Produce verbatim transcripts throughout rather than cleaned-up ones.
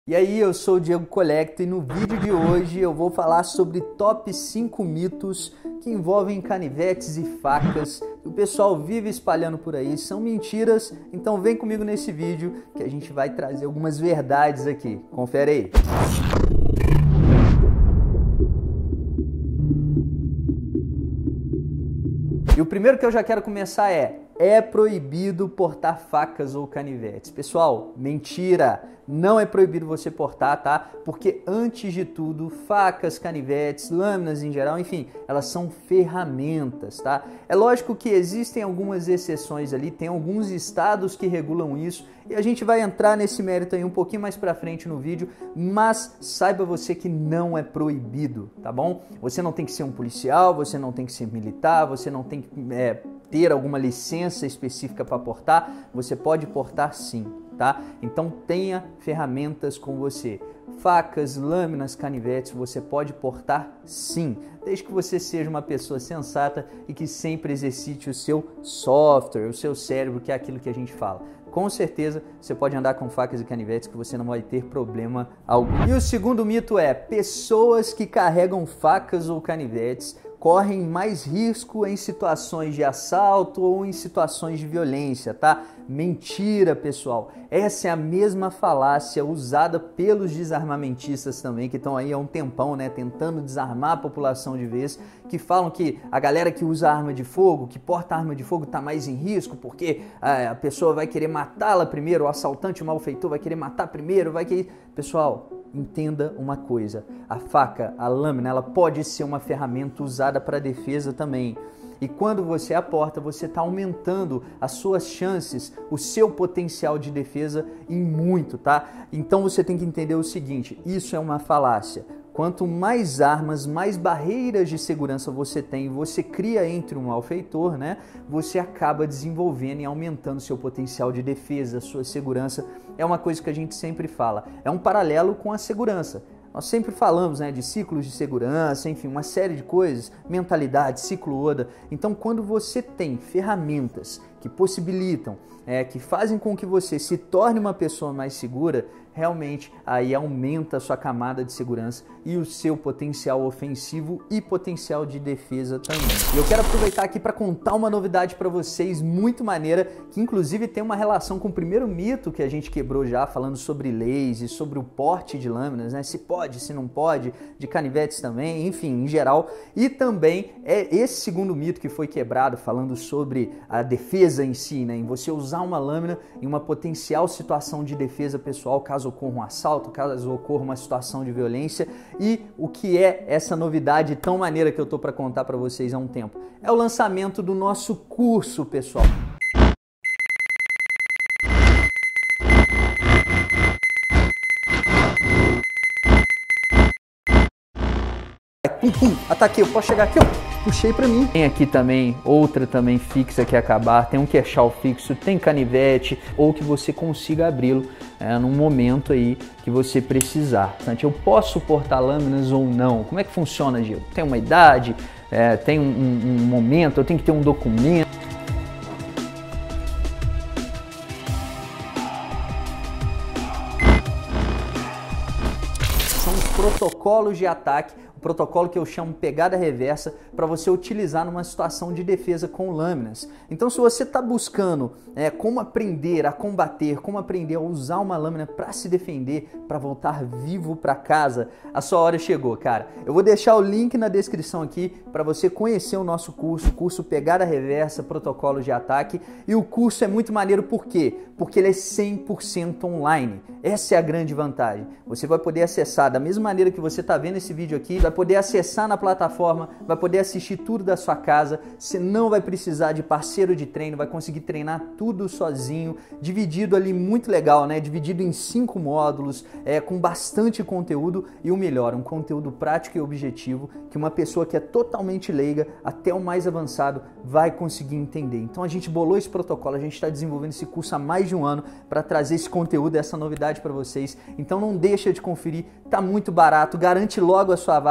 E aí, eu sou o Diego Colecta e no vídeo de hoje eu vou falar sobre top cinco mitos que envolvem canivetes e facas que o pessoal vive espalhando por aí. São mentiras, então vem comigo nesse vídeo que a gente vai trazer algumas verdades aqui. Confere aí. E o primeiro que eu já quero começar é: é proibido portar facas ou canivetes. Pessoal, mentira! Não é proibido você portar, tá? Porque antes de tudo, facas, canivetes, lâminas em geral, enfim, elas são ferramentas, tá? É lógico que existem algumas exceções ali, tem alguns estados que regulam isso e a gente vai entrar nesse mérito aí um pouquinho mais pra frente no vídeo, mas saiba você que não é proibido, tá bom? Você não tem que ser um policial, você não tem que ser militar, você não tem que é, ter alguma licença específica para portar, você pode portar sim. Tá? Então tenha ferramentas com você. Facas, lâminas, canivetes, você pode portar sim, desde que você seja uma pessoa sensata e que sempre exercite o seu software, o seu cérebro, que é aquilo que a gente fala. Com certeza você pode andar com facas e canivetes que você não vai ter problema algum. E o segundo mito é: pessoas que carregam facas ou canivetes correm mais risco em situações de assalto ou em situações de violência, tá? Mentira, pessoal. Essa é a mesma falácia usada pelos desarmamentistas também, que estão aí há um tempão, né, tentando desarmar a população de vez, que falam que a galera que usa arma de fogo, que porta arma de fogo, tá mais em risco porque a pessoa vai querer matá-la primeiro, o assaltante, o malfeitor vai querer matar primeiro, vai querer... Pessoal, entenda uma coisa: a faca, a lâmina, ela pode ser uma ferramenta usada para defesa também. E quando você a porta, você está aumentando as suas chances, o seu potencial de defesa em muito, tá? Então você tem que entender o seguinte: isso é uma falácia. Quanto mais armas, mais barreiras de segurança você tem, você cria entre um malfeitor, né? Você acaba desenvolvendo e aumentando seu potencial de defesa, sua segurança. É uma coisa que a gente sempre fala. É um paralelo com a segurança. Nós sempre falamos, né, de ciclos de segurança, enfim, uma série de coisas, mentalidade, ciclo Oda. Então, quando você tem ferramentas que possibilitam, é, que fazem com que você se torne uma pessoa mais segura, realmente aí aumenta a sua camada de segurança e o seu potencial ofensivo e potencial de defesa também. E eu quero aproveitar aqui para contar uma novidade para vocês muito maneira, que inclusive tem uma relação com o primeiro mito que a gente quebrou já, falando sobre leis e sobre o porte de lâminas, né? Se pode, se não pode, de canivetes também, enfim, em geral. E também é esse segundo mito que foi quebrado, falando sobre a defesa em si, né? Em você usar uma lâmina em uma potencial situação de defesa pessoal, caso ocorra um assalto, caso ocorra uma situação de violência. E o que é essa novidade tão maneira que eu tô para contar para vocês há um tempo? É o lançamento do nosso curso, pessoal. Pum, pum, ataquei, eu posso chegar aqui, ó, puxei pra mim. Tem aqui também outra também fixa que acabar, tem um queixal fixo, tem canivete, ou que você consiga abri-lo é, num momento aí que você precisar. Eu posso portar lâminas ou não? Como é que funciona, Diego? Tem uma idade, é, tem um, um, um momento, eu tenho que ter um documento. São os protocolos de ataque, protocolo que eu chamo pegada reversa, para você utilizar numa situação de defesa com lâminas. Então, se você está buscando é, como aprender a combater, como aprender a usar uma lâmina para se defender, para voltar vivo para casa, a sua hora chegou, cara. Eu vou deixar o link na descrição aqui para você conhecer o nosso curso, o curso Pegada Reversa, Protocolo de Ataque. E o curso é muito maneiro, por quê? Porque ele é cem por cento online. Essa é a grande vantagem. Você vai poder acessar da mesma maneira que você está vendo esse vídeo aqui, vai poder acessar na plataforma, vai poder assistir tudo da sua casa, você não vai precisar de parceiro de treino, vai conseguir treinar tudo sozinho, dividido ali muito legal, né? Dividido em cinco módulos, é, com bastante conteúdo e o melhor, um conteúdo prático e objetivo que uma pessoa que é totalmente leiga, até o mais avançado, vai conseguir entender. Então a gente bolou esse protocolo, a gente está desenvolvendo esse curso há mais de um ano para trazer esse conteúdo, essa novidade para vocês. Então não deixa de conferir, tá muito barato, garante logo a sua vaga.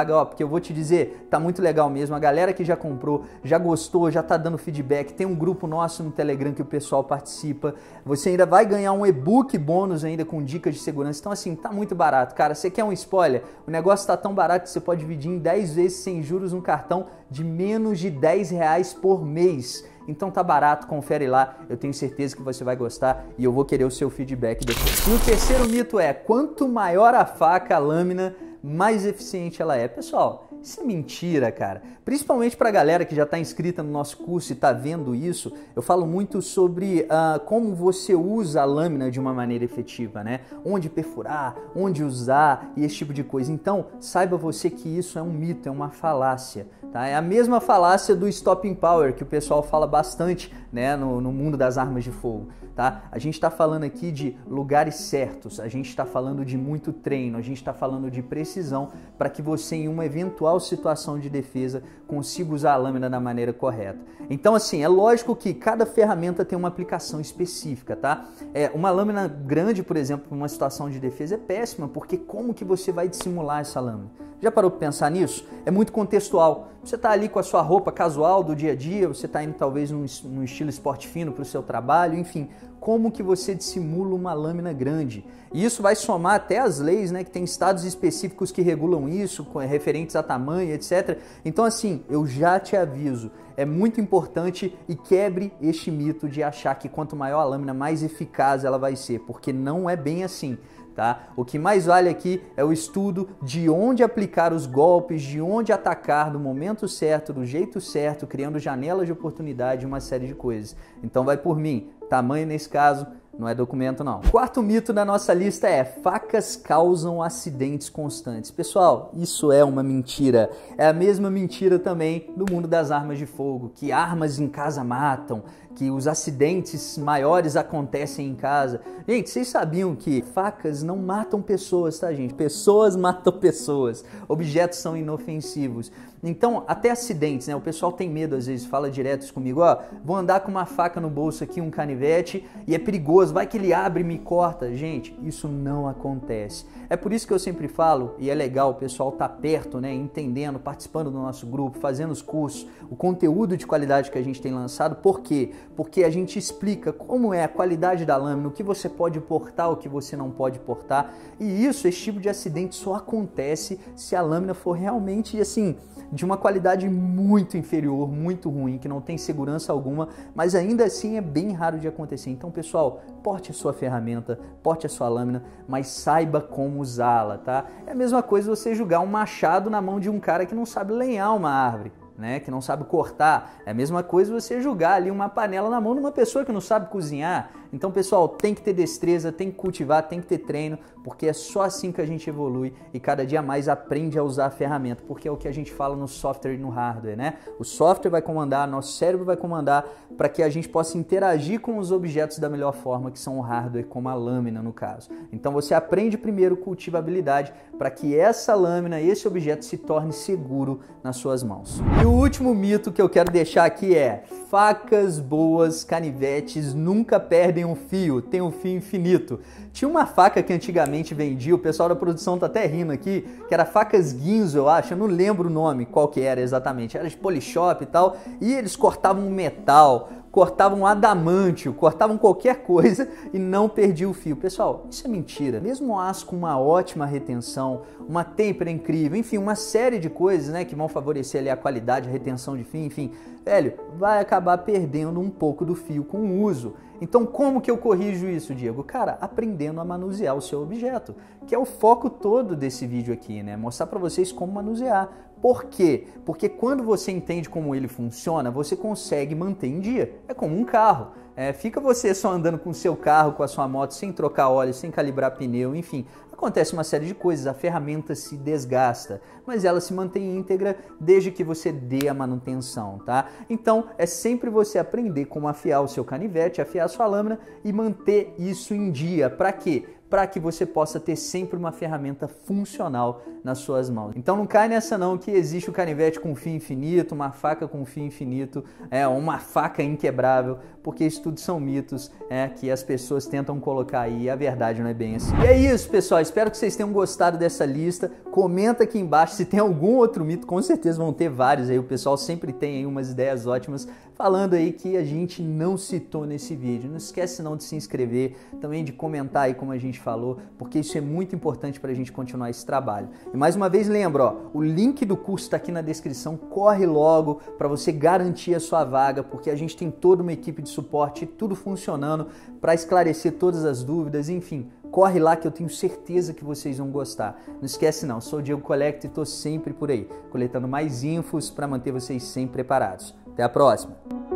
paga, ó, porque eu vou te dizer, tá muito legal mesmo. A galera que já comprou, já gostou, já tá dando feedback. Tem um grupo nosso no Telegram que o pessoal participa. Você ainda vai ganhar um e-book bônus ainda com dicas de segurança. Então assim, tá muito barato, cara. Você quer um spoiler? O negócio tá tão barato que você pode dividir em dez vezes sem juros um cartão de menos de dez reais por mês. Então tá barato, confere lá, eu tenho certeza que você vai gostar e eu vou querer o seu feedback depois. E o terceiro mito é, quanto maior a faca, a lâmina, mais eficiente ela é. Pessoal, isso é mentira, cara. Principalmente pra galera que já está inscrita no nosso curso e está vendo isso, eu falo muito sobre uh, como você usa a lâmina de uma maneira efetiva, né? Onde perfurar, onde usar e esse tipo de coisa. Então, saiba você que isso é um mito, é uma falácia, tá? É a mesma falácia do stopping power que o pessoal fala bastante, né, no, no mundo das armas de fogo, tá? A gente está falando aqui de lugares certos, a gente está falando de muito treino, a gente está falando de precisão para que você, em uma eventual situação de defesa, consiga usar a lâmina da maneira correta. Então, assim, é lógico que cada ferramenta tem uma aplicação específica, tá? É, uma lâmina grande, por exemplo, para uma situação de defesa é péssima, porque como que você vai dissimular essa lâmina? Já parou para pensar nisso? É muito contextual. Você está ali com a sua roupa casual do dia a dia, você está indo talvez num, num estilo esporte fino para o seu trabalho, enfim, como que você dissimula uma lâmina grande? E isso vai somar até as leis, né, que tem estados específicos que regulam isso, referentes a tamanho, etcétera. Então, assim, eu já te aviso, é muito importante e quebre este mito de achar que quanto maior a lâmina, mais eficaz ela vai ser, porque não é bem assim. Tá? O que mais vale aqui é o estudo de onde aplicar os golpes, de onde atacar no momento certo, do jeito certo, criando janelas de oportunidade, uma série de coisas. Então vai por mim, tamanho nesse caso não é documento não. Quarto mito da nossa lista é: facas causam acidentes constantes. Pessoal, isso é uma mentira. É a mesma mentira também no mundo das armas de fogo, que armas em casa matam, que os acidentes maiores acontecem em casa. Gente, vocês sabiam que facas não matam pessoas, tá, gente? Pessoas matam pessoas. Objetos são inofensivos. Então, até acidentes, né? O pessoal tem medo, às vezes, fala direto isso comigo, ó, vou andar com uma faca no bolso aqui, um canivete, e é perigoso, vai que ele abre e me corta. Gente, isso não acontece. É por isso que eu sempre falo, e é legal o pessoal tá perto, né, entendendo, participando do nosso grupo, fazendo os cursos, o conteúdo de qualidade que a gente tem lançado. Por quê? Porque a gente explica como é a qualidade da lâmina, o que você pode portar, o que você não pode portar, e isso, esse tipo de acidente só acontece se a lâmina for realmente, assim, de uma qualidade muito inferior, muito ruim, que não tem segurança alguma, mas ainda assim é bem raro de acontecer. Então, pessoal, porte a sua ferramenta, porte a sua lâmina, mas saiba como usá-la, tá? É a mesma coisa você jogar um machado na mão de um cara que não sabe lenhar uma árvore, né, que não sabe cortar. É a mesma coisa você jogar ali uma panela na mão de uma pessoa que não sabe cozinhar. Então, pessoal, tem que ter destreza, tem que cultivar, tem que ter treino, porque é só assim que a gente evolui e cada dia mais aprende a usar a ferramenta, porque é o que a gente fala no software e no hardware, né? O software vai comandar, nosso cérebro vai comandar para que a gente possa interagir com os objetos da melhor forma, que são o hardware, como a lâmina no caso. Então, você aprende primeiro, cultiva habilidade para que essa lâmina, esse objeto se torne seguro nas suas mãos. E o último mito que eu quero deixar aqui é: facas boas, canivetes nunca perdem um fio, tem um fio infinito. Tinha uma faca que antigamente vendia, o pessoal da produção tá até rindo aqui, que era facas Ginzo, eu acho, eu não lembro o nome, qual que era exatamente, era de Polishop e tal, e eles cortavam metal, cortavam adamantio, cortavam qualquer coisa e não perdia o fio. Pessoal, isso é mentira. Mesmo o aço com uma ótima retenção, uma têmpera incrível, enfim, uma série de coisas, né, que vão favorecer ali a qualidade, a retenção de fio, enfim, velho, vai acabar perdendo um pouco do fio com o uso. Então, como que eu corrijo isso, Diego? Cara, aprendendo a manusear o seu objeto, que é o foco todo desse vídeo aqui, né? Mostrar para vocês como manusear. Por quê? Porque quando você entende como ele funciona, você consegue manter em dia. É como um carro. É, fica você só andando com o seu carro, com a sua moto, sem trocar óleo, sem calibrar pneu, enfim. Acontece uma série de coisas, a ferramenta se desgasta, mas ela se mantém íntegra desde que você dê a manutenção, tá? Então, é sempre você aprender como afiar o seu canivete, afiar a sua lâmina e manter isso em dia. Para quê? para que você possa ter sempre uma ferramenta funcional nas suas mãos. Então não cai nessa não que existe o canivete com fio infinito, uma faca com fio infinito, é, uma faca inquebrável, porque isso tudo são mitos é, que as pessoas tentam colocar aí e a verdade não é bem assim. E é isso, pessoal, espero que vocês tenham gostado dessa lista. Comenta aqui embaixo se tem algum outro mito, com certeza vão ter vários aí, o pessoal sempre tem aí umas ideias ótimas falando aí que a gente não citou nesse vídeo. Não esquece não de se inscrever, também de comentar aí como a gente falou, porque isso é muito importante para a gente continuar esse trabalho. E mais uma vez lembro, ó, o link do curso está aqui na descrição, corre logo para você garantir a sua vaga, porque a gente tem toda uma equipe de suporte, tudo funcionando para esclarecer todas as dúvidas, enfim, corre lá que eu tenho certeza que vocês vão gostar. Não esquece não, sou o Diego Collector e estou sempre por aí, coletando mais infos para manter vocês sempre preparados. Até a próxima!